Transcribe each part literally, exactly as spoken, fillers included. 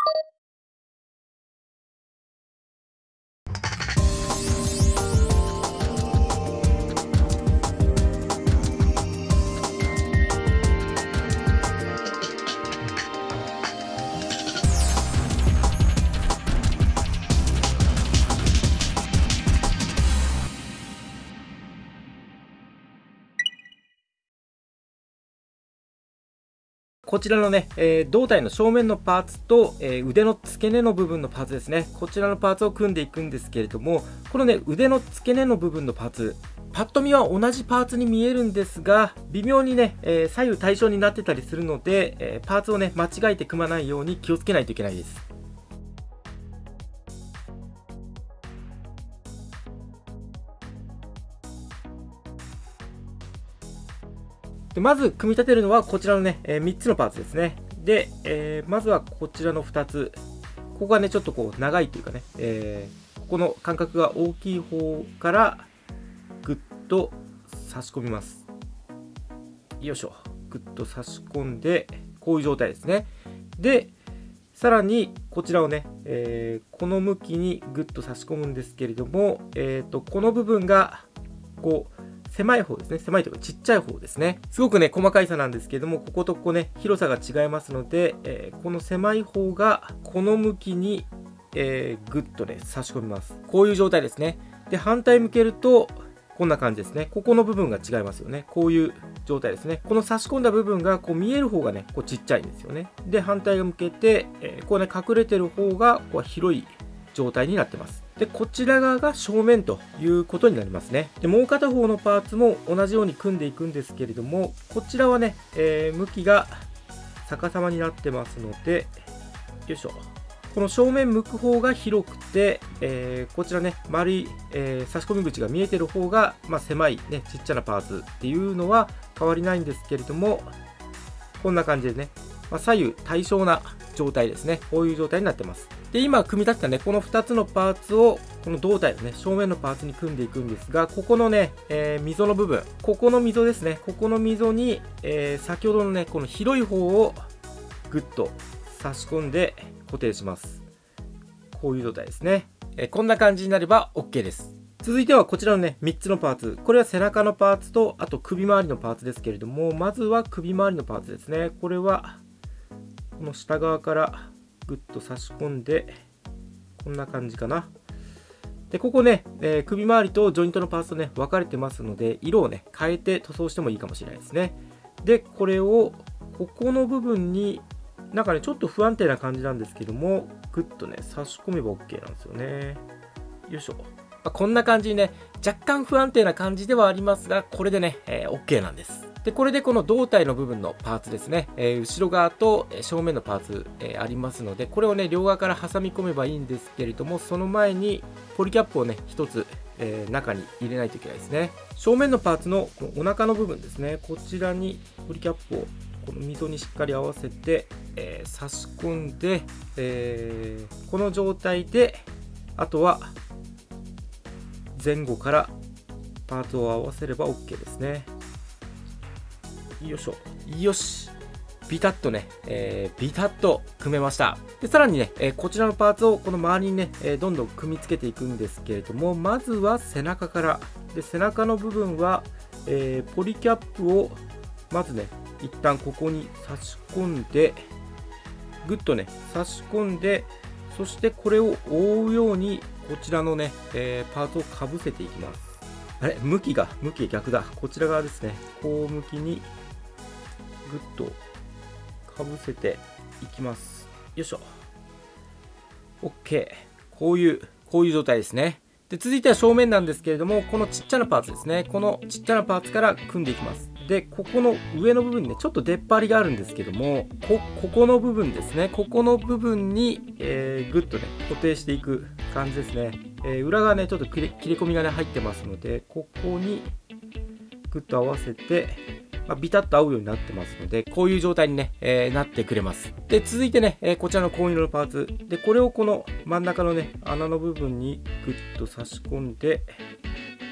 こちらのね、えー、胴体の正面のパーツと、えー、腕の付け根の部分のパーツですね。こちらのパーツを組んでいくんですけれども、このね、腕の付け根の部分のパーツ、パッと見は同じパーツに見えるんですが、微妙にね、えー、左右対称になってたりするので、えー、パーツをね、間違えて組まないように気をつけないといけないです。でまず組み立てるのはこちらのね、えー、みっつのパーツですね。で、えー、まずはこちらのふたつ。ここがね、ちょっとこう長いというかね、えー、ここの間隔が大きい方からぐっと差し込みます。よいしょ。ぐっと差し込んで、こういう状態ですね。で、さらにこちらをね、えー、この向きにぐっと差し込むんですけれども、えーと、この部分がこう、狭い方ですね。狭いというかちっちゃい方ですね。すごくね、細かい差なんですけども、こことここね、広さが違いますので、えー、この狭い方がこの向きに、えー、ぐっとね、差し込みます。こういう状態ですね。で、反対向けると、こんな感じですね。ここの部分が違いますよね。こういう状態ですね。この差し込んだ部分がこう見える方がね、こうちっちゃいんですよね。で、反対が向けて、えー、こうね、隠れてる方がこう広い状態になってます。で、こちら側が正面ということになりますね。で、もう片方のパーツも同じように組んでいくんですけれども、こちらはね、えー、向きが逆さまになってますので、よいしょ。この正面向く方が広くて、えー、こちらね、丸い、えー、差し込み口が見えてる方が、まあ、狭い、ね、ちっちゃなパーツっていうのは変わりないんですけれども、こんな感じでね、まあ、左右対称な状態ですね。こういう状態になってます。で、今組み立てたね、このふたつのパーツを、この胴体のね、正面のパーツに組んでいくんですが、ここのね、えー、溝の部分、ここの溝ですね、ここの溝に、えー、先ほどのね、この広い方をぐっと差し込んで固定します。こういう状態ですね。えー、こんな感じになれば OK です。続いてはこちらのね、みっつのパーツ。これは背中のパーツと、あと首周りのパーツですけれども、まずは首周りのパーツですね。これは、この下側からぐっと差し込んで、こんな感じかな。で、ここね、えー、首周りとジョイントのパーツとね、分かれてますので、色をね、変えて塗装してもいいかもしれないですね。で、これを、ここの部分に、なんかね、ちょっと不安定な感じなんですけども、ぐっとね、差し込めば OK なんですよね。よいしょ。まあ、こんな感じにね、若干不安定な感じではありますが、これでね、えー、OK なんです。で、これでこの胴体の部分のパーツですね、えー、後ろ側と正面のパーツ、えー、ありますので、これをね、両側から挟み込めばいいんですけれども、その前にポリキャップをね、一つ、えー、中に入れないといけないですね。正面のパーツのこのお腹の部分ですね、こちらにポリキャップをこの溝にしっかり合わせて、えー、差し込んで、えー、この状態で、あとは前後からパーツを合わせれば OK ですね。よいしょ。よし。ビタッとね、えー、ビタッと組めました。で、さらにね、えー、こちらのパーツをこの周りにね、えー、どんどん組み付けていくんですけれども、まずは背中から。で、背中の部分は、えー、ポリキャップを、まずね、一旦ここに差し込んで、ぐっとね、差し込んで、そしてこれを覆うように、こちらのね、えー、パーツをかぶせていきます。あれ向きが、向きが逆だ。こちら側ですね。こう向きに、ぐっとかぶせていきます。よいしょ。OK。こういう、こういう状態ですね。で、続いては正面なんですけれども、このちっちゃなパーツですね。このちっちゃなパーツから組んでいきます。で、ここの上の部分にね、ちょっと出っ張りがあるんですけども、こ、ここの部分ですね。ここの部分に、えー、ぐっとね、固定していく感じですね。えー、裏側ね、ちょっと切れ、切れ込みがね、入ってますので、ここにぐっと合わせて、まあ、ビタッと合うようになってますので、こういう状態にね、えー、なってくれます。で、続いてね、えー、こちらの紺色のパーツ。で、これをこの真ん中のね、穴の部分にグッと差し込んで、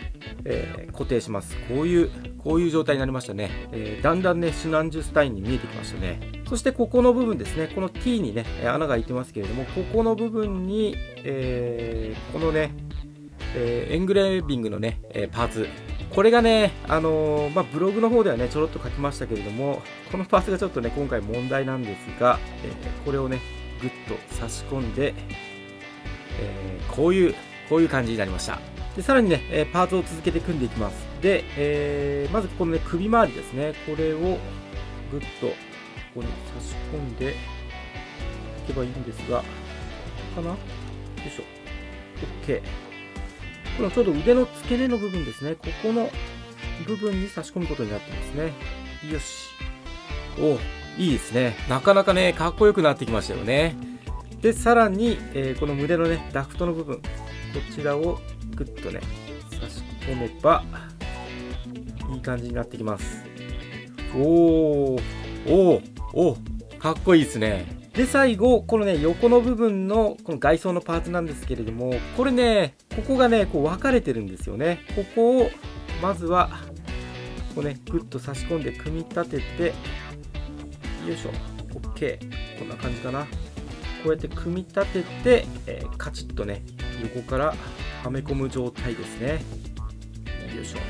えー、固定します。こういうこういう状態になりましたね。えー、だんだんねシュナンジュスタインに見えてきましたね。そしてここの部分ですね、この T にね穴が開いてますけれども、ここの部分に、えー、このね、えー、エングレービングのね、えー、パーツ、これがね、あのーまあ、ブログの方ではねちょろっと書きましたけれども、このパーツがちょっとね今回問題なんですが、えー、これをねグッと差し込んで、えー、こういうこういう感じになりました。でさらにね、えー、パーツを続けて組んでいきます。で、えー、まずこのね首周りですね、これをグッとここに差し込んでいけばいいんですが、かな、よいしょ、 OK。 このちょうど腕の付け根の部分ですね、ここの部分に差し込むことになってますね。よし、お、いいですね。なかなかねかっこよくなってきましたよね。でさらに、えー、この胸のねダクトの部分、こちらをグッとね差し込めばいい感じになってきます。おーおーおー、かっこいいですね。で最後このね横の部分のこの外装のパーツなんですけれども、これねここがねこう分かれてるんですよね。ここをまずはこうねグッと差し込んで組み立てて、よいしょ、 OK、 こんな感じかな。こうやって組み立てて、えー、カチッとね横からはめ込む状態ですね。よいし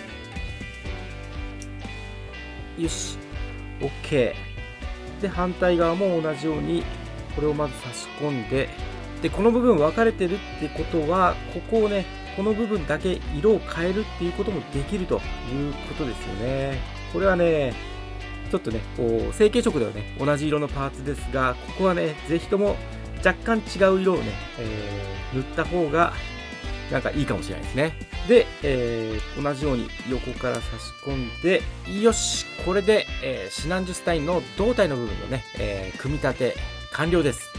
ょ、よし、 OK。 で反対側も同じようにこれをまず差し込んで、でこの部分分かれてるってことは、ここをねこの部分だけ色を変えるっていうこともできるということですよね。これはねちょっとねこう成型色ではね同じ色のパーツですが、ここはねぜひとも若干違う色をね、えー、塗った方がなんかいいかもしれないですね。で、えー、同じように横から差し込んで、よし、これで、えー、シュナンジュスタインの胴体の部分のね、えー、組み立て完了です。